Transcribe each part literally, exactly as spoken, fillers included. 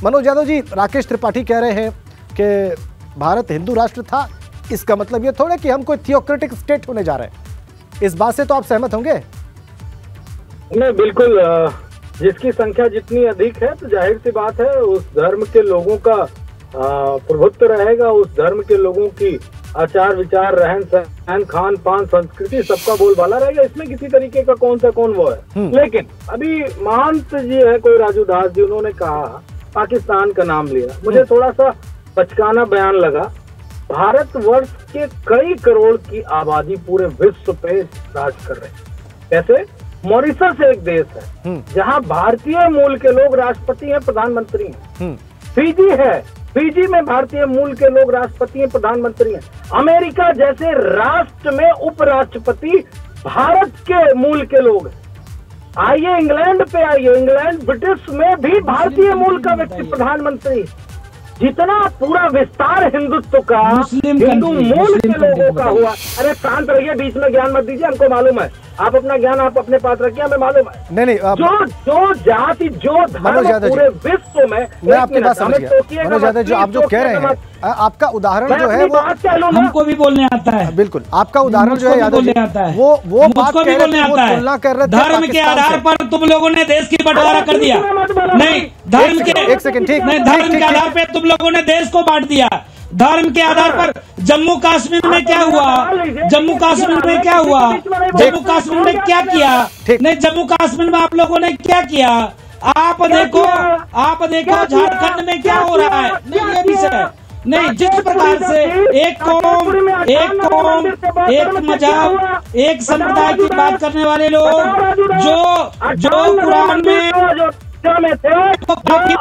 मनोज यादव जी, राकेश त्रिपाठी कह रहे हैं कि भारत हिंदू राष्ट्र था, इसका मतलब ये थोड़े कि हम कोई थियोक्रेटिक स्टेट होने जा रहे हैं। इस बात से तो आप सहमत होंगे? नहीं, बिल्कुल। जिसकी संख्या जितनी अधिक है तो जाहिर सी बात है उस धर्म के लोगों का प्रभुत्व रहेगा, उस धर्म के लोगों की आचार विचार, रहन सहन, खान पान, संस्कृति, सबका बोलबाला रहेगा। इसमें किसी तरीके का कौन सा कौन वो है। लेकिन अभी महंत जी है कोई राजू दास जी, उन्होंने कहा पाकिस्तान का नाम लिया, मुझे थोड़ा सा बचकाना बयान लगा। भारतवर्ष के कई करोड़ की आबादी पूरे विश्व पे राज कर रहे हैं। कैसे? मॉरिशस एक देश है जहां भारतीय मूल के लोग राष्ट्रपति हैं, प्रधानमंत्री हैं। फिजी है, फिजी में भारतीय मूल के लोग राष्ट्रपति हैं, प्रधानमंत्री हैं। अमेरिका जैसे राष्ट्र में उपराष्ट्रपति भारत के मूल के लोग हैं। आइए इंग्लैंड पे आइए, इंग्लैंड ब्रिटिश में भी भारतीय मूल का व्यक्ति प्रधानमंत्री। जितना पूरा विस्तार हिंदुत्व का, हिंदू मूल के लोगों का हुआ। अरे शांत रहिए, बीच में ज्ञान मत दीजिए, हमको मालूम है। आप अपना ज्ञान आप अपने पास रखिए, हमें मालूम है। नहीं नहीं आप... जो जो जाति, जो धर्म पूरे विश्व में, मैं आपकी बात समझ गया। मनोज यादव जी, आप जो कह रहे हैं, आपका उदाहरण जो है वो हमको भी बोलने आता है। बिल्कुल, आपका उदाहरण जो है यादव जी, वो वो बात भी बोलने आता है। तुलना कर रहे थे धर्म के आधार पर तुम लोगों ने देश की बंटवारा कर दिया। नहीं, धर्म के एक सेकंड ठीक नहीं, धर्म के आधार पर तुम लोगों ने देश को बांट दिया। धर्म के आधार पर जम्मू कश्मीर में क्या हुआ? जम्मू कश्मीर में क्या हुआ? जम्मू कश्मीर में क्या किया? नहीं, जम्मू कश्मीर में आप लोगों ने क्या किया? आप देखो, आप देखो झारखंड में क्या हो रहा है। नहीं, ये विषय नहीं, जिस प्रकार से एक कौम, एक कौम, एक मजहब, एक संप्रदाय की बात करने वाले लोग जो जो कुरान में हमको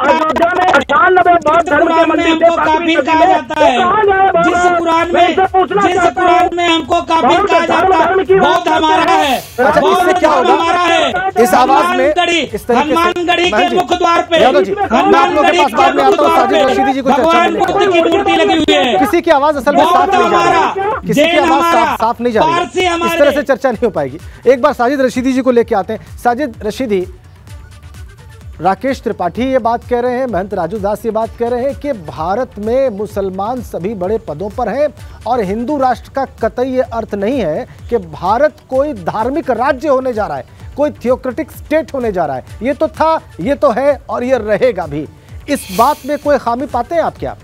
काफिर कहा जाता है, जिस कुरान में जिस कुरान में हमको काफिर कहा जाता है, बौद्ध हमारा है, बौद्ध हमारा है। इस आवाज में हनुमानगढ़ी के मुख्य द्वार पे, हनुमानगढ़ी के मुख्य द्वार पे भगवान बुद्ध की मूर्ति लगी हुई है। किसी की आवाज असल में साफ नहीं जा रही, किसी की आवाज साफ नहीं जा रही, इस तरह से चर्चा नहीं हो पाएगी। एक बार साजिद रशीदी जी को लेके आते हैं। साजिद रशीदी, राकेश त्रिपाठी ये बात कह रहे हैं, महंत राजू दास ये बात कह रहे हैं कि भारत में मुसलमान सभी बड़े पदों पर हैं और हिंदू राष्ट्र का कतई ये अर्थ नहीं है कि भारत कोई धार्मिक राज्य होने जा रहा है, कोई थियोक्रेटिक स्टेट होने जा रहा है। ये तो था, ये तो है और ये रहेगा भी। इस बात में कोई खामी पाते हैं आप क्या?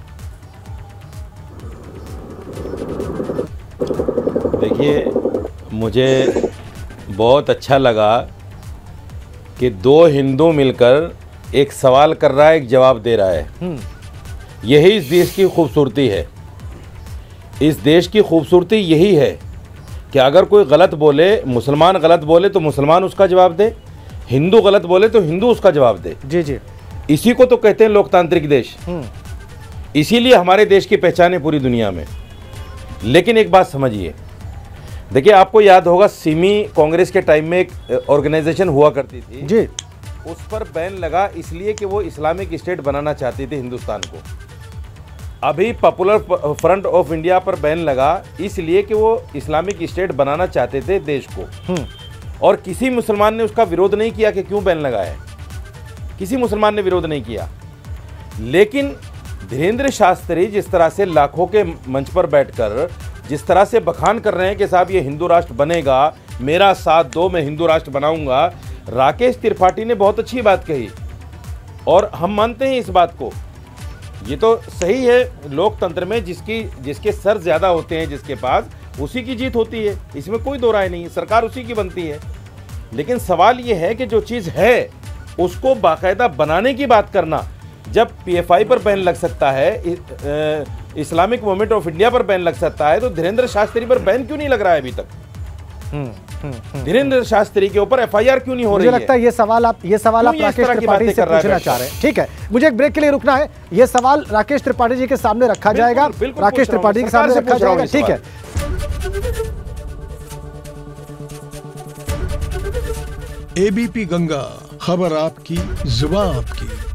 देखिए, मुझे बहुत अच्छा लगा कि दो हिंदू मिलकर एक सवाल कर रहा है, एक जवाब दे रहा है। यही इस देश की खूबसूरती है। इस देश की खूबसूरती यही है कि अगर कोई गलत बोले, मुसलमान गलत बोले तो मुसलमान उसका जवाब दे, हिंदू गलत बोले तो हिंदू उसका जवाब दे। जी जी, इसी को तो कहते हैं लोकतांत्रिक देश। इसीलिए हमारे देश की पहचान है पूरी दुनिया में। लेकिन एक बात समझिए, देखिए, आपको याद होगा सिमी कांग्रेस के टाइम में एक ऑर्गेनाइजेशन हुआ करती थी जी, उस पर बैन लगा इसलिए कि वो इस्लामिक स्टेट बनाना चाहती थी हिंदुस्तान को। अभी पॉपुलर फ्रंट ऑफ इंडिया पर बैन लगा इसलिए कि वो इस्लामिक स्टेट बनाना चाहते थे देश को। और किसी मुसलमान ने उसका विरोध नहीं किया कि क्यों बैन लगा है, किसी मुसलमान ने विरोध नहीं किया। लेकिन धीरेन्द्र शास्त्री जिस तरह से लाखों के मंच पर बैठकर जिस तरह से बखान कर रहे हैं कि साहब ये हिंदू राष्ट्र बनेगा, मेरा साथ दो, मैं हिंदू राष्ट्र बनाऊंगा। राकेश त्रिपाठी ने बहुत अच्छी बात कही और हम मानते हैं इस बात को। ये तो सही है, लोकतंत्र में जिसकी जिसके सर ज़्यादा होते हैं जिसके पास, उसी की जीत होती है, इसमें कोई दो राय नहीं है, सरकार उसी की बनती है। लेकिन सवाल ये है कि जो चीज़ है उसको बाकायदा बनाने की बात करना। जब पीएफआई पर बैन लग सकता है, इस्लामिक मूवमेंट ऑफ इंडिया पर बैन लग सकता है, तो धीरेन्द्र शास्त्री पर बैन क्यों नहीं लग रहा है अभी तक? धीरेन्द्र शास्त्री के ऊपर एफआईआर क्यों नहीं हो रही है? मुझे लगता है ये सवाल आप ये सवाल आप राकेश त्रिपाठी से पूछना चाह रहे हैं। ठीक है, मुझे एक ब्रेक के लिए रुकना है। ये सवाल राकेश त्रिपाठी जी के सामने रखा जाएगा, राकेश त्रिपाठी के सामने रखा जाएगा। ठीक है, एबीपी गंगा, खबर आपकी, जुबान आपकी।